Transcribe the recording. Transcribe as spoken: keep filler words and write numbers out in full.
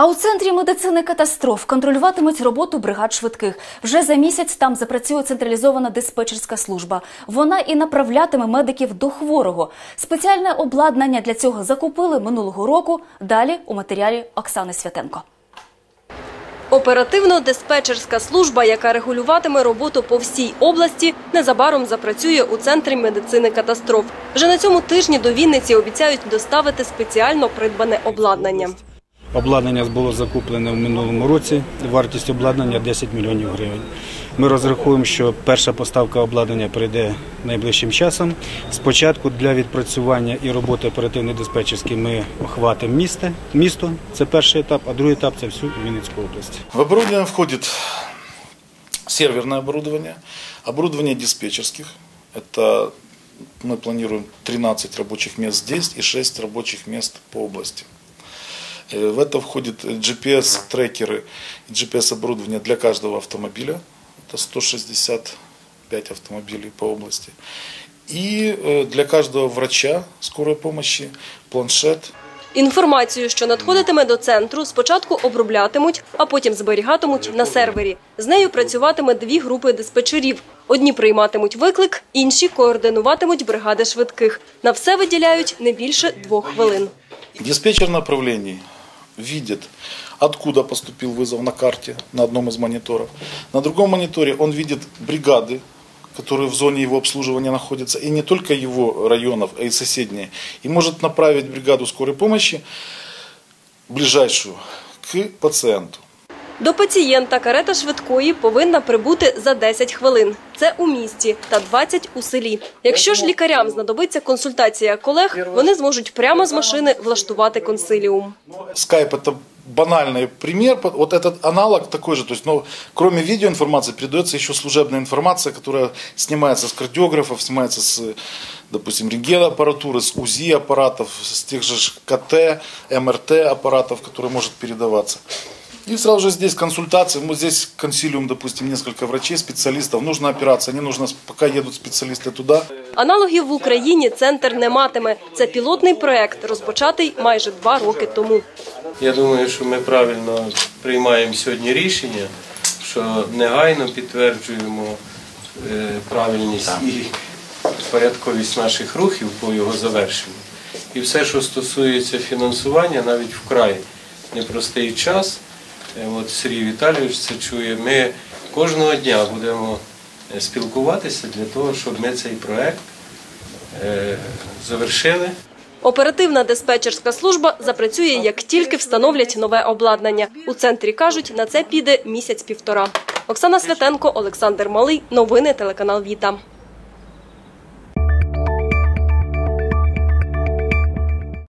А у Центрі медицини катастроф контролюватимуть роботу бригад швидких. Вже за місяць там запрацює централізована диспетчерська служба. Вона і направлятиме медиків до хворого. Спеціальне обладнання для цього закупили минулого року. Далі у матеріалі Оксани Святенко. Оперативно-диспетчерська служба, яка регулюватиме роботу по всій області, незабаром запрацює у Центрі медицини катастроф. Вже на цьому тижні до Вінниці обіцяють доставити спеціально придбане обладнання. Обладнання було закуплене в минулому році, вартість обладнання десять мільйонів гривень. Ми розраховуємо, що перша поставка обладнання прийде найближчим часом. Спочатку для відпрацювання і роботи оперативно-диспетчерської ми охватимо місто, місто, це перший етап, а другий етап – це всю Вінницьку область. В оборудование входит серверное оборудование, оборудование диспетчерских. Это мы планируем тринадцать рабочих мест здесь и шесть рабочих мест по области. В это входит джи пи эс-трекеры и джи пи эс-оборудование для каждого автомобиля. Это сто шестьдесят пять автомобилей по области. И для каждого врача скорой помощи планшет. Інформацію, що надходитиме до центру, спочатку оброблятимуть, а потім зберігатимуть на сервері. З нею працюватиме дві групи диспетчерів. Одні прийматимуть виклик, інші координуватимуть бригади швидких. На все виділяють не більше двох хвилин. Диспетчер направлений видит, откуда поступил вызов на карте на одном из мониторов. На другом мониторе он видит бригады, которые в зоне его обслуживания находятся, и не только его районов, а и соседние. И может направить бригаду скорой помощи ближайшую к пациенту. До пацієнта карета швидкої повинна прибути за десять хвилин. Це у місті та двадцять у селі. Якщо ж лікарям знадобиться консультація колег, вони зможуть прямо з машини влаштувати консиліум. Скайп – это банальный пример. Вот этот аналог такой же. То есть, но кроме видеоинформации передается еще служебная информация, которая снимается с кардиографов, снимается с, допустим, рентген-аппаратуры, с УЗИ аппаратов, с тех же КТ, МРТ аппаратов, которые может передаваться. И сразу же здесь консультации, мы здесь консилиум, допустим, несколько врачей, специалистов, нужна операция, не нужно, пока едут специалисты туда. Аналогів в Україні центр не матиме. Це пілотний проект, розпочатий майже два роки тому. Я думаю, що ми правильно приймаємо сьогодні рішення, що негайно підтверджуємо правильність і порядковість наших рухів по його завершенню. І все, що стосується фінансування, навіть вкрай непростий час, от Сергій Віталійович це чує, ми кожного дня будемо спілкуватися для того, щоб ми цей проект завершили. Оперативна диспетчерська служба запрацює, як тільки встановлять нове обладнання. У центрі кажуть, на це піде місяць-півтора. Оксана Святенко, Олександр Малий. Новини телеканал Віта.